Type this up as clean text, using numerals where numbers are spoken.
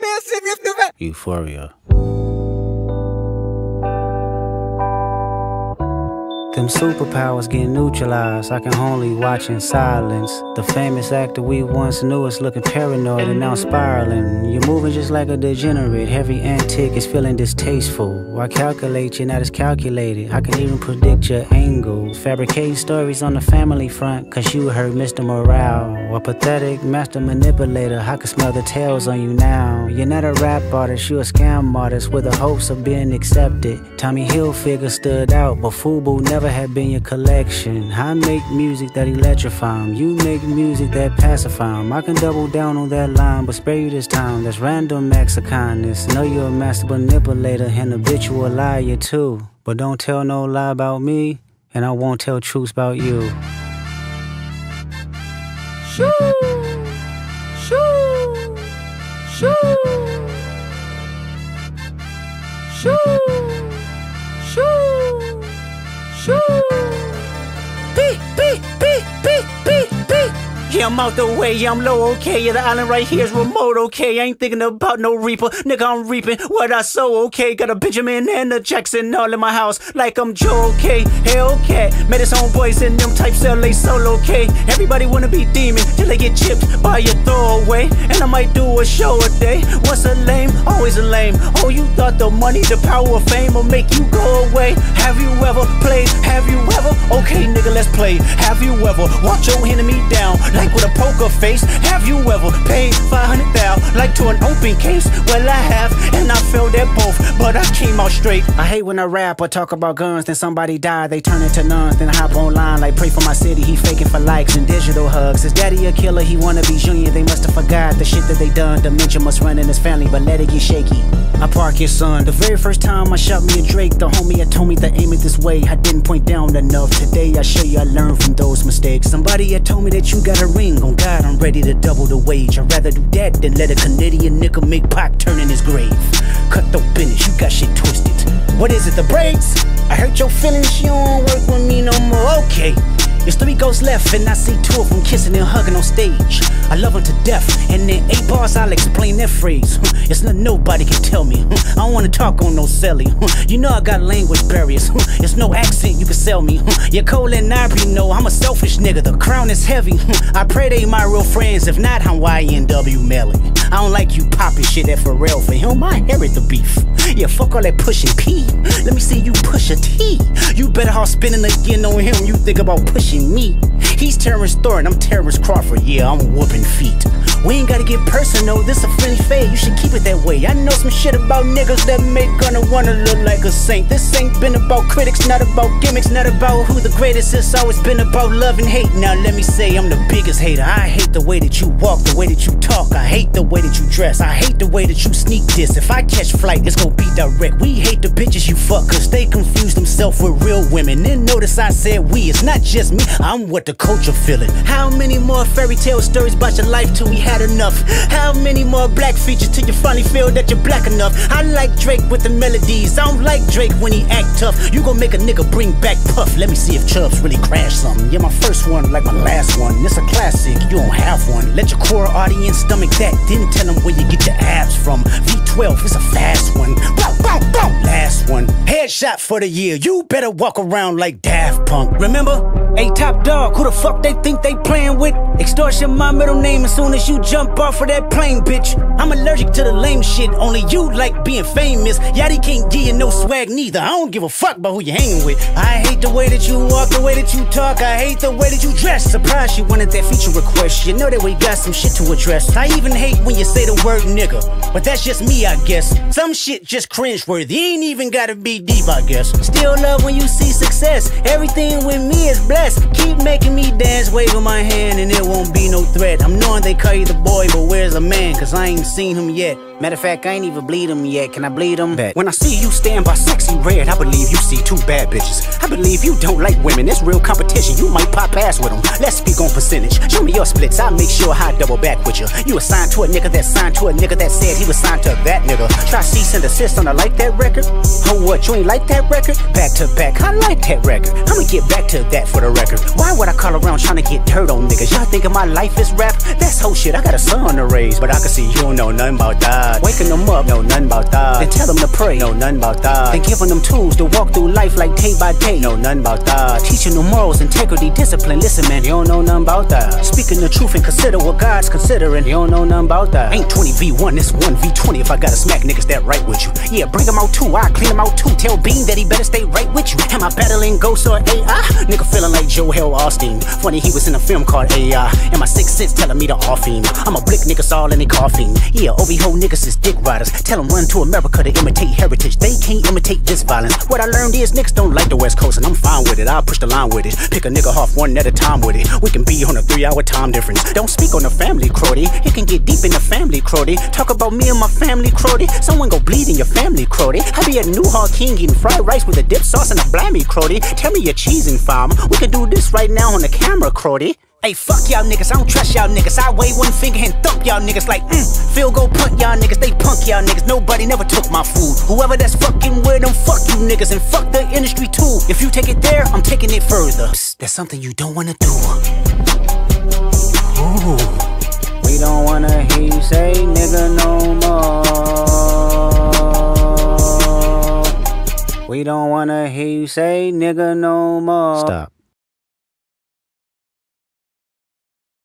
Euphoria. Them superpowers get neutralized. I can only watch in silence. The famous actor we once knew is looking paranoid and now spiraling. You're moving just like a degenerate. Every antic is feeling distasteful. I calculate you're not as calculated. I can even predict your angle. Fabricating stories on the family front, cause you heard Mr. Morale. A pathetic master manipulator. I can smell the tails on you now. You're not a rap artist, you're a scam artist with the hopes of being accepted. Tommy Hilfiger stood out, but FUBU never had been your collection. I make music that electrify 'em. You make music that pacify 'em. I can double down on that line, but spare you this time. That's random acts of kindness. Know you're a master manipulator and habitual liar too. But don't tell no lie about me, and I won't tell truths about you. Shoo! Shoo! Shoo! Shoo! Shoo! Shoo! Beep, beep, beep, beep, beep, beep. Yeah, I'm out the way, yeah, I'm low, okay. Yeah, the island right here is remote, okay. I ain't thinking about no reaper, nigga, I'm reaping what I sow, okay. Got a Benjamin and a Jackson all in my house, like I'm Joe, okay. Hellcat, met his homeboys in them types LA solo, okay. Everybody wanna be demon till they get chipped by your throwaway. And I might do a show a day. Once a lame, always a lame. Oh, you thought the money, the power of fame will make you go away. Have you ever played? Have you ever? Okay, nigga, let's play. Have you ever walked your enemy down like with a poker face? Have you ever paid 500,000 like to an open case? Well, I have, and I failed at both, but I came out straight. I hate when a rapper talk about guns, then somebody die, they turn into nuns, then I hop online like pray for my city. He faking for likes and digital hugs. His daddy a killer, he wanna be Junior. They must have forgot the shit that they done. Dementia must run in his family, but let it get shaky. I park your son. The very first time I shot me a Drake, the homie had told me to aim it this way. I didn't point down enough. Today I show you I learned from those mistakes. Somebody had told me that you got a ring. On God, I'm ready to double the wage. I'd rather do that than let a Canadian nigga make Pac turn in his grave. Cut the business, you got shit twisted. What is it, the brakes? I hurt your feelings, you don't work with me no more. Okay. There's 3 ghosts left and I see 2 of them kissing and hugging on stage. I love them to death, and in 8 bars I'll explain that phrase. It's nothing nobody can tell me. I don't wanna talk on no celly. You know I got language barriers. It's no accent you can sell me. Your Cole and Ivory know I'm a selfish nigga. The crown is heavy. I pray they my real friends. If not, I'm YNW Melly. I don't like you popping shit at Pharrell. For him, I inherit the beef. Yeah, fuck all that pushing P. Let me see you push a T. You better off spinning again on him. You think about pushing me. He's Terrence Thornton, I'm Terrence Crawford. Yeah, I'm whooping feet. We ain't gotta get personal, this a friendly fade. You should keep it that way. I know some shit about niggas that make gonna wanna look like a saint. This ain't been about critics, not about gimmicks, not about who the greatest. It's always been about love and hate. Now let me say I'm the biggest hater. I hate the way that you walk, the way that you talk. I hate the way that you dress. I hate the way that you sneak this. If I catch flight, it's gonna be direct. We hate the bitches you fuck, cause they confuse themselves with real women. Then notice I said we, it's not just me, I'm what the culture feeling. How many more fairy tale stories about your life till we had enough? How many more black features till you finally feel that you're black enough? I like Drake with the melodies, I don't like Drake when he act tough. You gon' make a nigga bring back Puff. Let me see if Chubbs really crashed something. Yeah, my first one like my last one. It's a classic, you don't have one. Let your core audience stomach that, then tell them where you get your abs from. V12, it's a fast one. Bow, bow, bow. Last one, headshot for the year. You better walk around like Daft Punk. Remember? Hey, Top Dog, who the fuck they think they playing with? Extortion my middle name as soon as you jump off of that plane, bitch. I'm allergic to the lame shit, only you like being famous. Yachty can't give you no swag neither. I don't give a fuck about who you hanging with. I hate the way that you walk, the way that you talk. I hate the way that you dress. Surprised you wanted that feature request. You know that we got some shit to address. I even hate when you say the word nigga, but that's just me, I guess. Some shit just cringeworthy, ain't even gotta be deep, I guess. Still love when you see success. Everything with me is blessed. Keep making me dance, waving my hand, and it won't be no threat. I'm knowing they call you the boy, but where's the man? Cause I ain't seen him yet. Matter of fact, I ain't even bleed him yet. Can I bleed him? Bet. When I see you stand by Sexy Red, I believe you see 2 bad bitches. I believe you don't like women. It's real competition. You might pop ass with them. Let's speak on percentage. Show me your splits. I'll make sure I double back with you. You assigned to a nigga that signed to a nigga that said he was signed to that nigga. Try cease and desist on a like that record. Oh, what? You ain't like that record? Back to back. I like that record. I'ma get back to that for the record. Why would I call around trying to get dirt on niggas? Y'all thinking my life is rap? That's whole shit. I got a son to raise, but I can see you don't know nothing about that. that. Waking them up, know nothing about that. Then tell them to pray, know nothing about that. Then giving them tools to walk through life like day by day, know nothing about that. Teaching them morals, integrity, discipline. Listen, man, you don't know nothing about that. Speaking the truth and consider what God's considering, you don't know nothing about that. Ain't 20v1, it's 1v20 if I gotta smack niggas that right with you. Yeah, bring them out too, I clean them out too. Tell Bean that he better stay right with you. Am I battling ghosts or AI? Nigga feeling like Joel Austin. Funny he was in a film called AI. And my sixth sense telling me to off him. I'm a blick niggas all in they coughing. Yeah, OV-ho niggas is dick riders. Tell them run to America to imitate heritage. They can't imitate this violence. What I learned is niggas don't like the West Coast, and I'm fine with it. I'll push the line with it. Pick a nigga off one at a time with it. We can be on a 3-hour time difference. Don't speak on the family, Crody. It can get deep in the family, Crody. Talk about me and my family, Crody. Someone go bleed in your family, Crody. I be at New Hall King eating fried rice with a dip sauce and a blammy, Crody. Tell me your cheesing farm. We can do this right now on the camera, Crody. Hey, fuck y'all niggas, I don't trust y'all niggas. I wave one finger and thump y'all niggas like, field goal punt y'all niggas, they punk y'all niggas. Nobody never took my food. Whoever that's fucking with them, fuck you niggas, and fuck the industry too. If you take it there, I'm taking it further. Psst, that's something you don't wanna do. Ooh. We don't wanna hear you say nigga no more. We don't wanna hear you say nigga no more. Stop.